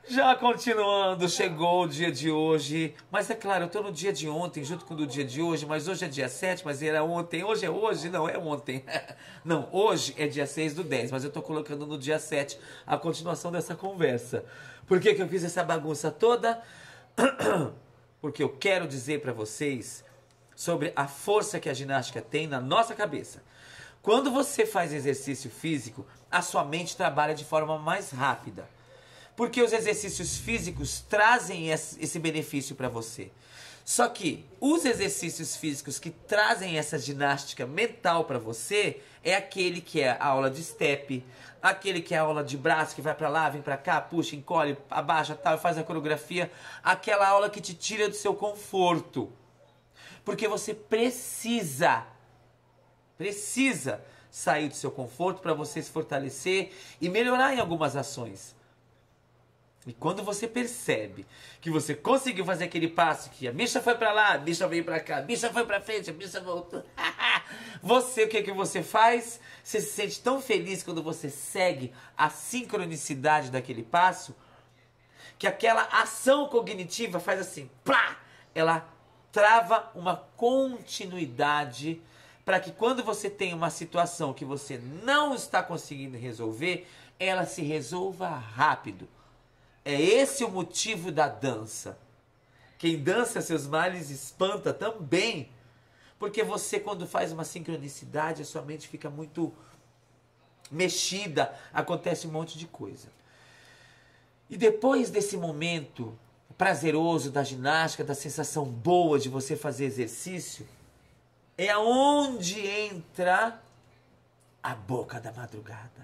Já continuando, chegou o dia de hoje, mas é claro, eu tô no dia de ontem, junto com o do dia de hoje, mas hoje é dia 7, mas era ontem, hoje é hoje, não é ontem. Não, hoje é dia 6/10, mas eu tô colocando no dia 7 a continuação dessa conversa. Por que que eu fiz essa bagunça toda? Porque eu quero dizer pra vocês sobre a força que a ginástica tem na nossa cabeça. Quando você faz exercício físico, a sua mente trabalha de forma mais rápida. Porque os exercícios físicos trazem esse benefício para você. Só que os exercícios físicos que trazem essa ginástica mental para você é aquele que é a aula de step, aquele que é a aula de braço, que vai para lá, vem para cá, puxa, encolhe, abaixa, tal, faz a coreografia, aquela aula que te tira do seu conforto. Porque você precisa sair do seu conforto para você se fortalecer e melhorar em algumas ações. E quando você percebe que você conseguiu fazer aquele passo, que a bicha foi pra lá, a bicha veio pra cá, a bicha foi pra frente, a bicha voltou. Você, o que que você faz? Você se sente tão feliz quando você segue a sincronicidade daquele passo, que aquela ação cognitiva faz assim, plá! Ela trava uma continuidade para que quando você tem uma situação que você não está conseguindo resolver, ela se resolva rápido. É esse o motivo da dança. Quem dança seus males espanta também. Porque você, quando faz uma sincronicidade, a sua mente fica muito mexida. Acontece um monte de coisa. E depois desse momento prazeroso da ginástica, da sensação boa de você fazer exercício, é aonde entra a boca da madrugada.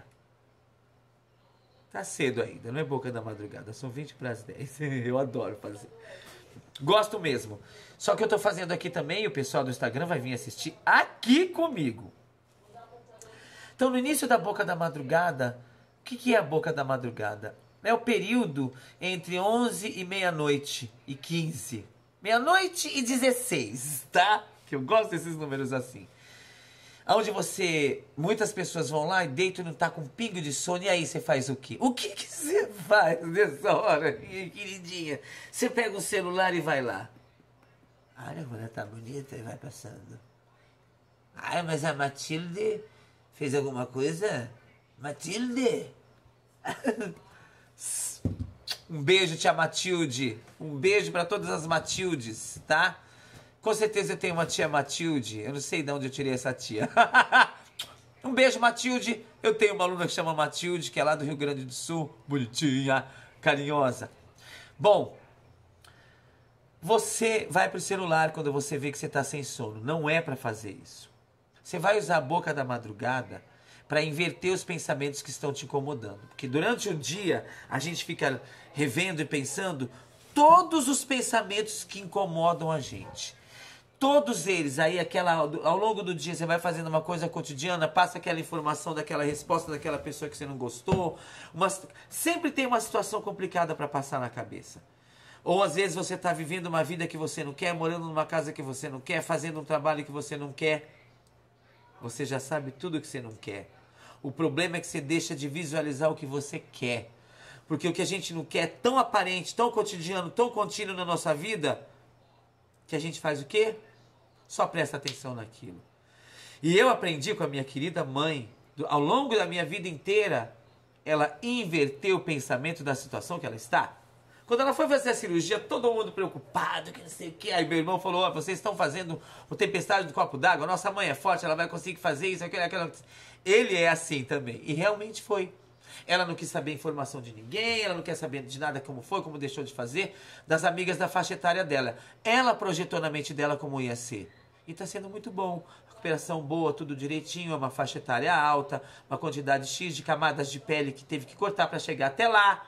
Tá cedo ainda, não é boca da madrugada, são 20 para as 10. Eu adoro fazer. Gosto mesmo. Só que eu tô fazendo aqui também e o pessoal do Instagram vai vir assistir aqui comigo. Então, no início da boca da madrugada, o que é a boca da madrugada? É o período entre 11 e meia-noite e 15. Meia-noite e 16, tá? Que eu gosto desses números assim. Onde muitas pessoas vão lá e deitam e não tá com um pingo de sono, e aí você faz o quê? O que que você faz nessa hora, minha queridinha? Você pega o celular e vai lá. Olha, a mulher tá bonita e vai passando. Ai, mas a Matilde fez alguma coisa? Matilde? Um beijo, tia Matilde. Um beijo pra todas as Matildes, tá? Com certeza eu tenho uma tia Matilde. Eu não sei de onde eu tirei essa tia. Um beijo, Matilde. Eu tenho uma aluna que chama Matilde, que é lá do Rio Grande do Sul. Bonitinha, carinhosa. Bom, você vai pro celular quando você vê que você tá sem sono. Não é pra fazer isso. Você vai usar a boca da madrugada para inverter os pensamentos que estão te incomodando. Porque durante o dia a gente fica revendo e pensando todos os pensamentos que incomodam a gente. Todos eles, aí ao longo do dia você vai fazendo uma coisa cotidiana, passa aquela informação daquela resposta daquela pessoa que você não gostou. Sempre tem uma situação complicada para passar na cabeça. Ou às vezes você está vivendo uma vida que você não quer, morando numa casa que você não quer, fazendo um trabalho que você não quer. Você já sabe tudo que você não quer. O problema é que você deixa de visualizar o que você quer. Porque o que a gente não quer é tão aparente, tão cotidiano, tão contínuo na nossa vida, que a gente faz o quê? Só presta atenção naquilo. E eu aprendi com a minha querida mãe, ao longo da minha vida inteira, ela inverteu o pensamento da situação que ela está. Quando ela foi fazer a cirurgia, todo mundo preocupado, que não sei o quê. Aí meu irmão falou, vocês estão fazendo o tempestade do copo d'água, nossa mãe é forte, ela vai conseguir fazer isso, aquilo. Ele é assim também. E realmente foi. Ela não quis saber informação de ninguém, ela não quer saber de nada como foi, como deixou de fazer, das amigas da faixa etária dela. Ela projetou na mente dela como ia ser. E está sendo muito bom. Recuperação boa, tudo direitinho, uma faixa etária alta, uma quantidade X de camadas de pele que teve que cortar para chegar até lá.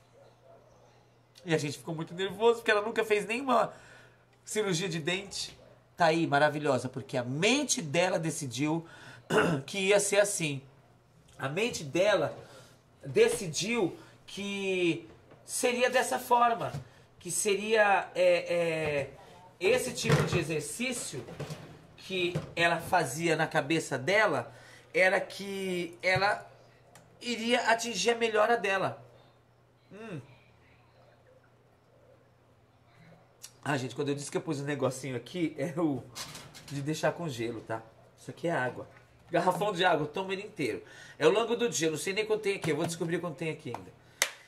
E a gente ficou muito nervoso, porque ela nunca fez nenhuma cirurgia de dente. Tá aí, maravilhosa, porque a mente dela decidiu que ia ser assim. A mente dela decidiu que seria dessa forma, que seria esse tipo de exercício que ela fazia na cabeça dela, era que ela iria atingir a melhora dela. Ah, gente, quando eu disse que eu pus um negocinho aqui, é o de deixar com gelo, tá? Isso aqui é água. Garrafão de água, toma ele inteiro. É o longo do dia, eu não sei nem quanto tem aqui. Eu vou descobrir quanto tem aqui ainda.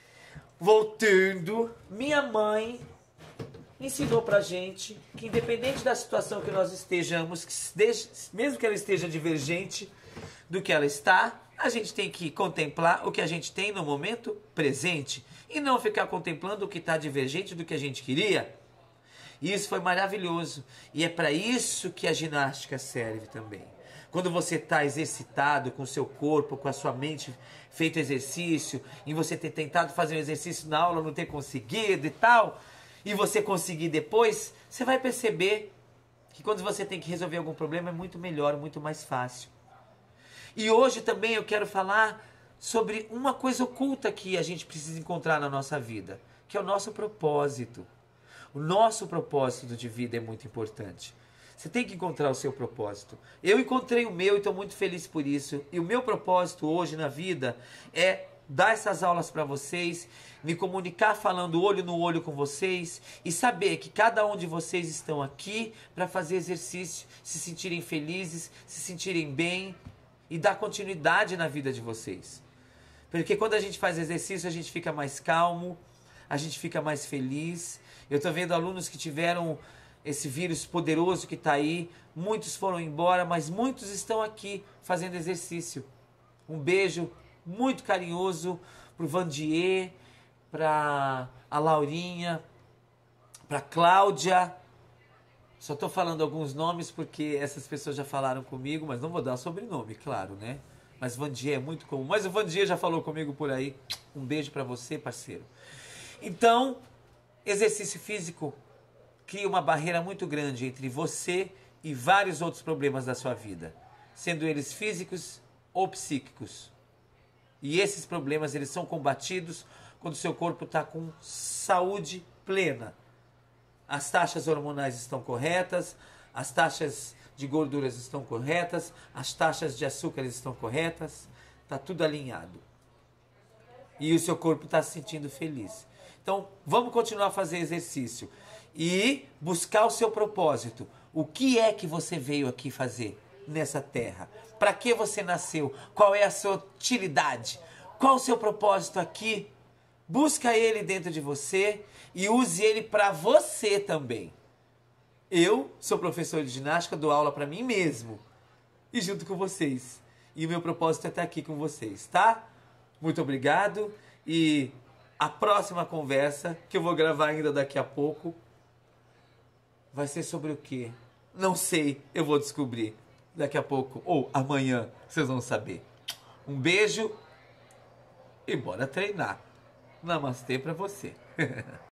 Voltando, minha mãe ensinou pra gente que independente da situação que nós estejamos, mesmo que ela esteja divergente do que ela está, a gente tem que contemplar o que a gente tem no momento presente e não ficar contemplando o que está divergente do que a gente queria. E isso foi maravilhoso. E é para isso que a ginástica serve também. Quando você está exercitado com o seu corpo, com a sua mente feito exercício, e você ter tentado fazer um exercício na aula, não ter conseguido e tal, e você conseguir depois, você vai perceber que quando você tem que resolver algum problema é muito melhor, muito mais fácil. E hoje também eu quero falar sobre uma coisa oculta que a gente precisa encontrar na nossa vida, que é o nosso propósito. O nosso propósito de vida é muito importante. Você tem que encontrar o seu propósito. Eu encontrei o meu e estou muito feliz por isso. E o meu propósito hoje na vida é dar essas aulas para vocês, me comunicar falando olho no olho com vocês e saber que cada um de vocês estão aqui para fazer exercício, se sentirem felizes, se sentirem bem e dar continuidade na vida de vocês. Porque quando a gente faz exercício, a gente fica mais calmo, a gente fica mais feliz. Eu estou vendo alunos que tiveram esse vírus poderoso que está aí, muitos foram embora, mas muitos estão aqui fazendo exercício. Um beijo muito carinhoso para o Vandier, para a Laurinha, para a Cláudia. Só estou falando alguns nomes porque essas pessoas já falaram comigo, mas não vou dar o sobrenome, claro, né? Mas Vandier é muito comum. Mas o Vandier já falou comigo por aí. Um beijo para você, parceiro. Então, exercício físico cria uma barreira muito grande entre você e vários outros problemas da sua vida, sendo eles físicos ou psíquicos. E esses problemas eles são combatidos quando o seu corpo está com saúde plena. As taxas hormonais estão corretas, as taxas de gorduras estão corretas, as taxas de açúcar estão corretas, está tudo alinhado. E o seu corpo está se sentindo feliz. Então, vamos continuar a fazer exercício e buscar o seu propósito. O que é que você veio aqui fazer nessa terra? Para que você nasceu? Qual é a sua utilidade? Qual o seu propósito aqui? Busca ele dentro de você e use ele para você também. Eu sou professor de ginástica, dou aula para mim mesmo e junto com vocês. E o meu propósito é estar aqui com vocês, tá? Muito obrigado e a próxima conversa, que eu vou gravar ainda daqui a pouco, vai ser sobre o quê? Não sei, eu vou descobrir daqui a pouco ou amanhã, vocês vão saber. Um beijo e bora treinar. Namastê pra você.